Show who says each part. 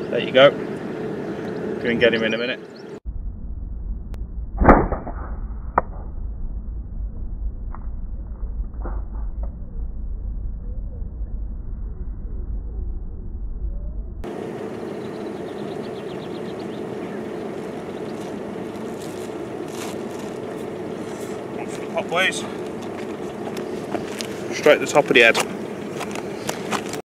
Speaker 1: There you go. Go and get him in a minute. One for the pot, please. Straight at the top of the head.